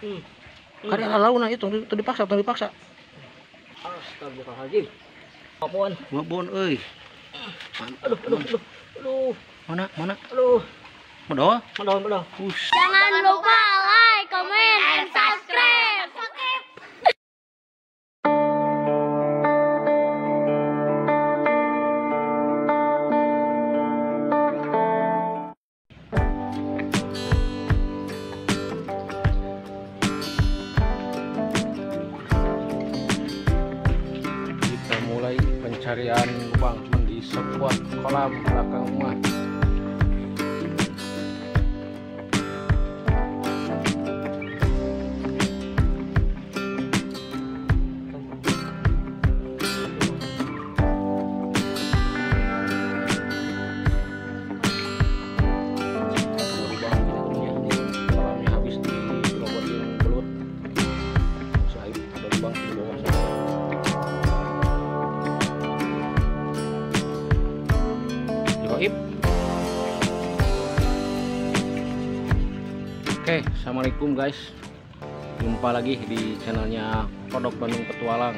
Karena launa itu dipaksa. Astagfirullahaladzim. Babon euy. Aduh. Mana? Aduh. Modo? Ush. Jangan lupa like, comment, and subscribe. Kita mulai pencarian lubang di sebuah kolam belakang rumah. Kolamnya habis dirobotin belut. Saya ada lubang di bawah sana. Goib. Oke, assalamualaikum guys. Jumpa lagi di channelnya Kodok Bandung Petualang.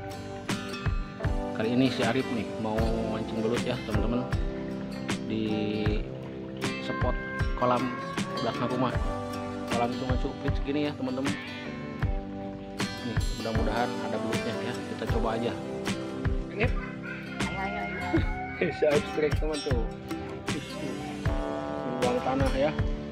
Kali ini si Arif nih mau mancing belut ya teman-teman di spot kolam belakang rumah. Kolam cuma cukup segini ya teman-teman. Nih, mudah-mudahan ada belutnya ya. Kita coba aja. Arif. Saya strike teman tuh, lubang tanah ya.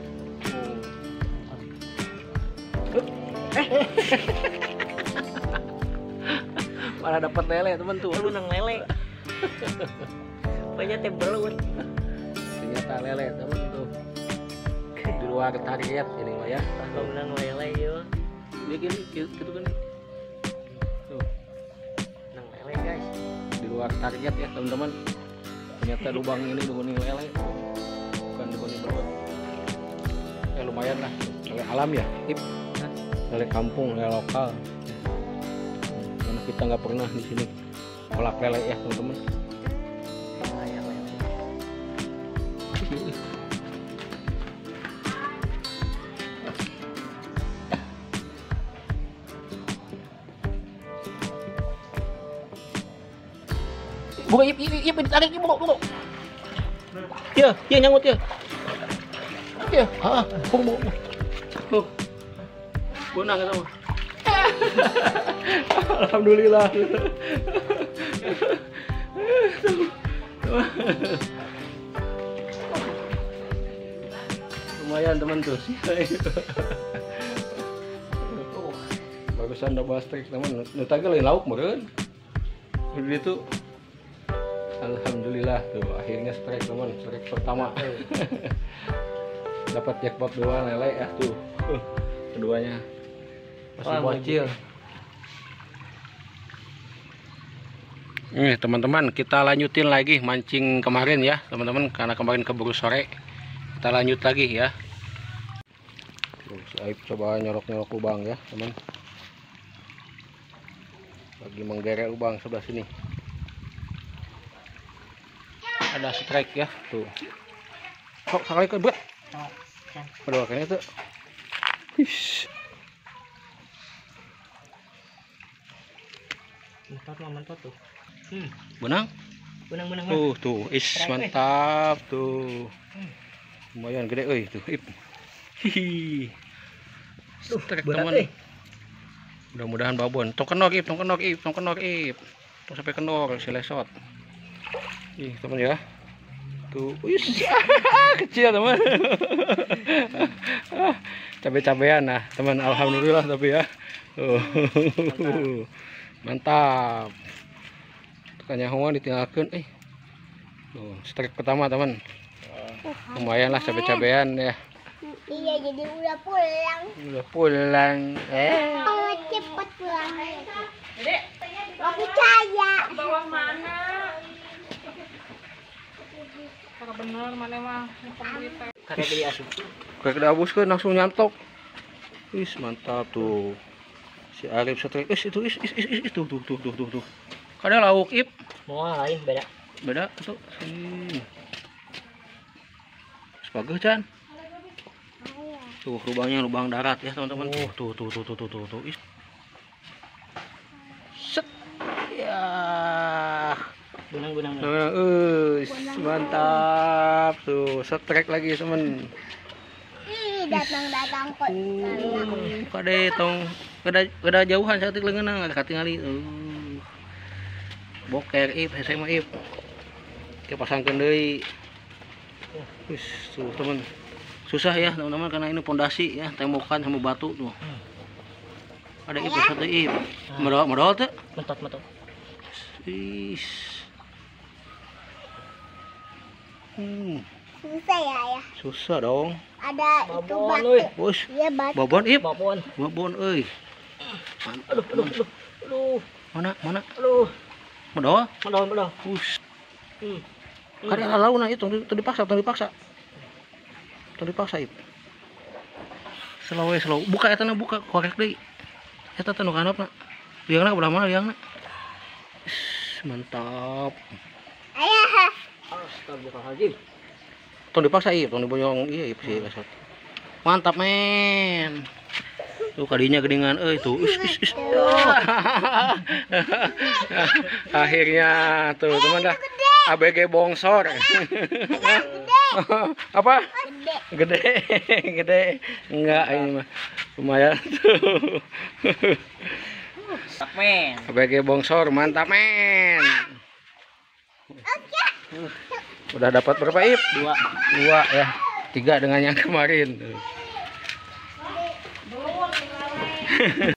Malah dapat lele teman tuh. Lu nang lele. Banyak teh belut. Ternyata lele teman tuh. Di luar target ini mah ya. Kalau nang lele yo. Dia gini gitu kan. Tuh, Nang lele guys. di luar target ya teman-teman. Ternyata lubang ini dihuni lele, bukan dihuni belut. Ya lumayan lah, lele alam ya, lele kampung, lele lokal. Karena kita nggak pernah di sini kolak lele ya teman-teman. Buka, ditarik, buka. Ya, nyangkut ya. Ya, buka. Benang itu. Alhamdulillah. Lumayan teman tuh. Bagusan double strike teman. Nutagel lain lauk meureun. Begitu. Alhamdulillah tuh akhirnya strike teman, strike pertama. Dapat jackpot 2 lele ya tuh. Keduanya masih bocil. Nih teman-teman, kita lanjutin lagi mancing kemarin ya teman-teman, karena kemarin keburu sore. Kita lanjut lagi ya. Tuh, si Aib coba nyolok lubang ya teman. Lagi menggerek lubang sebelah sini. Ada strike ya tuh. Kok sekali ke berat? Kedua kali itu. Hish. Mantap tuh. Benang. Tuh, mantap tuh. Lumayan gede euy tuh, Ip. Hihi. Strike teman. Mudah-mudahan babon. Tong kenor Ip. Tong sampai kenor si lesot. Ih, teman ya. Tuh, kecil teman. Cabe-cabean nah, teman. Alhamdulillah tapi ya. Mantap. Tekannya hoa ditinggalkan. Strike pertama teman. Lumayan lah cabe-cabean ya. Iya, jadi udah pulang. Cepet pulang. Dek, aku percaya. Di bawah mana? Karena bener mana mah Karena beli asup. Kayak dihabuskan langsung nyantok. Mantap tuh. Si Arif strike. Itu tuh. Kada lauk Ip. Mau lain beda. Tuh. Sebagus Chan. Tuh lubangnya lubang darat ya teman-teman. Tuh. Ih. Set. Ya. Benang. Mantap. Tuh, setrek lagi teman. Ih, datang kok. Kade tong kada jauhan saeutik leungeunna katingali. Boker ip hese mah ip. Ke pasangkeun deui. Wis, tuh teman. Susah ya teman-teman karena ini pondasi ya, tembokan sama batu tuh. Ada ip satu ip. Modal tuh. Mentot. Is. Susah ya. Susah dong. Ada itu Babon, batu. euy. Bos. Iya batu. Babon ip. Babon. Euy. Aduh. Mana? Aduh. Modal? Modal. Us. Kada launa itu teu dipaksa ip. Slow. Buka eta na buka korek deui. Eta teh nu kanapna. Liangna ulah mana liangna. Mantap. Ayah. Astagfirullahaladzim. Tong dipaksa ip, tong diboyong ieu ip sih besot. Mantap men. Tuh kadinya geningan euy tuh. Is. Akhirnya tuh teman dah. ABG bongsor. Apa? Gede. Enggak ini mah. Lumayan tuh. Men. ABG bongsor, mantap men. Udah dapat berapa ip? 2 ya. 3 dengan yang kemarin.